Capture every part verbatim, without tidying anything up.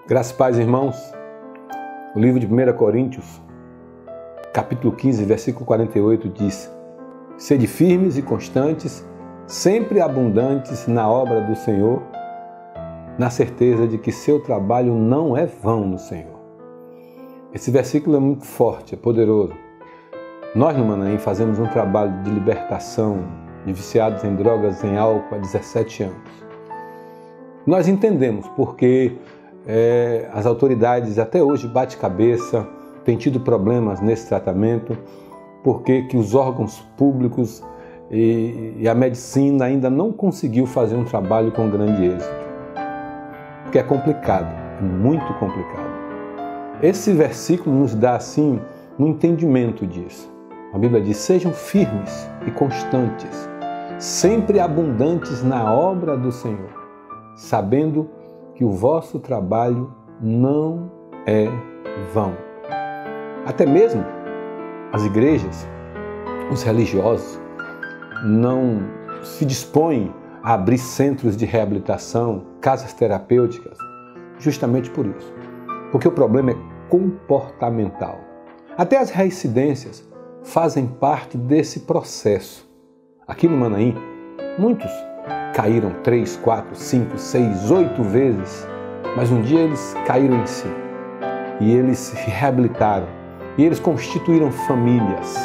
Graças e paz, irmãos. O livro de primeira Coríntios, capítulo quinze, versículo quarenta e oito diz: Sede firmes e constantes, sempre abundantes na obra do Senhor, na certeza de que seu trabalho não é vão no Senhor. Esse versículo é muito forte, é poderoso. Nós no Manaim fazemos um trabalho de libertação de viciados em drogas, em álcool há dezessete anos. Nós entendemos porque é, as autoridades até hoje batem cabeça, têm tido problemas nesse tratamento, porque que os órgãos públicos e, e a medicina ainda não conseguiu fazer um trabalho com grande êxito. Porque é complicado, é muito complicado. Esse versículo nos dá assim um entendimento disso. A Bíblia diz: sejam firmes e constantes, sempre abundantes na obra do Senhor, sabendo que o vosso trabalho não é vão. Até mesmo as igrejas, os religiosos, não se dispõem a abrir centros de reabilitação, casas terapêuticas, justamente por isso. Porque o problema é comportamental. Até as reincidências fazem parte desse processo. Aqui no Manaim, muitos caíram três, quatro, cinco, seis, oito vezes, mas um dia eles caíram em si e eles se reabilitaram e eles constituíram famílias.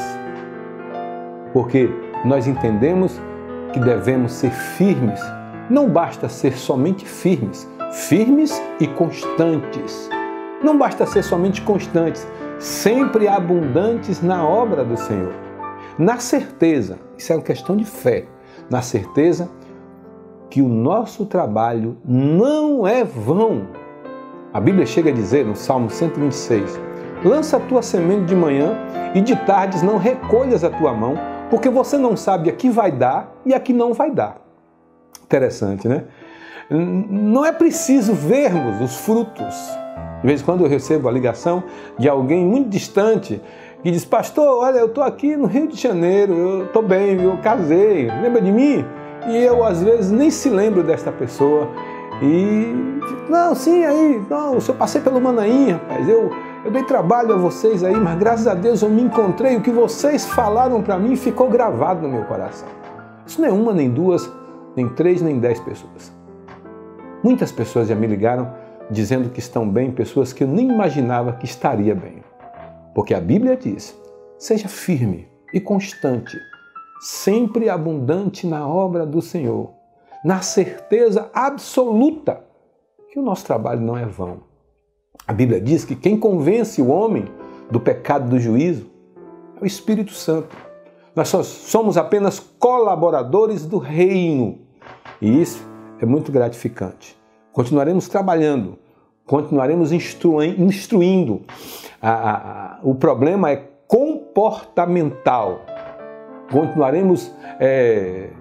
Porque nós entendemos que devemos ser firmes. Não basta ser somente firmes, firmes e constantes. Não basta ser somente constantes, sempre abundantes na obra do Senhor. Na certeza, isso é uma questão de fé, na certeza que o nosso trabalho não é vão. A Bíblia chega a dizer no Salmo cento e vinte e seis, lança a tua semente de manhã e de tardes não recolhas a tua mão, porque você não sabe a que vai dar e a que não vai dar. Interessante, né? Não é preciso vermos os frutos. De vez em quando eu recebo a ligação de alguém muito distante que diz: pastor, olha, eu estou aqui no Rio de Janeiro, eu estou bem, eu casei, lembra de mim? E eu, às vezes, nem se lembro desta pessoa. E, não, sim, aí, não, eu passei pelo Manaim, rapaz, eu, eu dei trabalho a vocês aí, mas graças a Deus eu me encontrei, o que vocês falaram para mim ficou gravado no meu coração. Isso não é uma, nem duas, nem três, nem dez pessoas. Muitas pessoas já me ligaram dizendo que estão bem, pessoas que eu nem imaginava que estaria bem. Porque a Bíblia diz: seja firme e constante, sempre abundante na obra do Senhor, na certeza absoluta que o nosso trabalho não é vão. A Bíblia diz que quem convence o homem do pecado e do juízo é o Espírito Santo. Nós só somos apenas colaboradores do reino. E isso é muito gratificante. Continuaremos trabalhando, continuaremos instrui- instruindo. A, a, a, o problema é comportamental. Continuaremos é,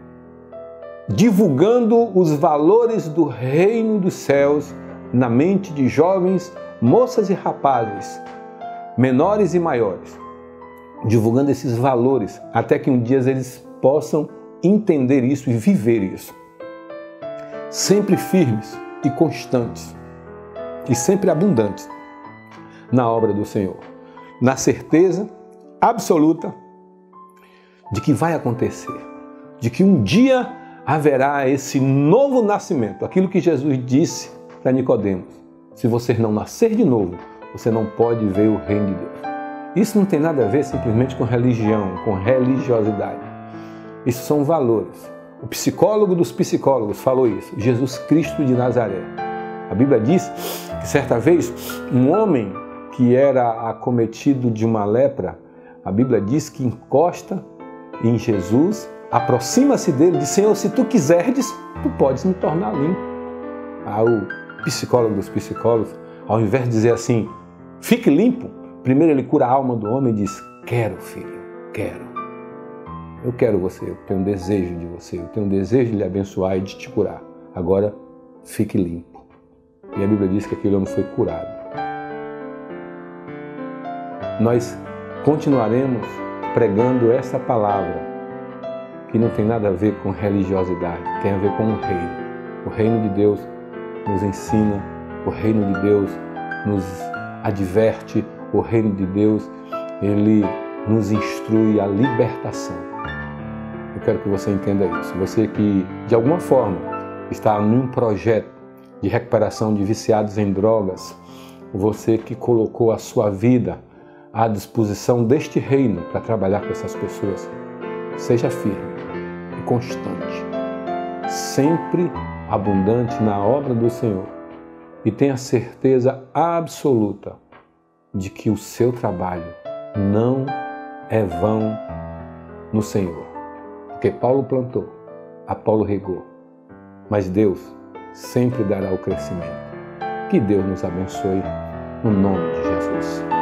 divulgando os valores do reino dos céus na mente de jovens, moças e rapazes, menores e maiores, divulgando esses valores até que um dia eles possam entender isso e viver isso. Sempre firmes e constantes e sempre abundantes na obra do Senhor, na certeza absoluta de que vai acontecer, de que um dia haverá esse novo nascimento, aquilo que Jesus disse para Nicodemos: se você não nascer de novo, você não pode ver o reino de Deus. Isso não tem nada a ver simplesmente com religião, com religiosidade. Isso são valores. O psicólogo dos psicólogos falou isso, Jesus Cristo de Nazaré. A Bíblia diz que certa vez um homem que era acometido de uma lepra, a Bíblia diz que encosta em Jesus, aproxima-se dele e diz: Senhor, se tu quiseres, tu podes me tornar limpo. Ah, o psicólogo dos psicólogos, ao invés de dizer assim, fique limpo, primeiro ele cura a alma do homem e diz: quero, filho, quero. Eu quero você, eu tenho um desejo de você, eu tenho um desejo de lhe abençoar e de te curar. Agora, fique limpo. E a Bíblia diz que aquele homem foi curado. Nós continuaremos pregando essa palavra, que não tem nada a ver com religiosidade, tem a ver com o reino. O reino de Deus nos ensina O reino de Deus nos adverte, o reino de Deus, ele nos instrui à libertação. Eu quero que você entenda isso. Você que, de alguma forma, está num projeto de recuperação de viciados em drogas, você que colocou a sua vida à disposição deste reino para trabalhar com essas pessoas, seja firme e constante, sempre abundante na obra do Senhor, e tenha certeza absoluta de que o seu trabalho não é vão no Senhor. Porque Paulo plantou, Apolo regou, mas Deus sempre dará o crescimento. Que Deus nos abençoe, no nome de Jesus.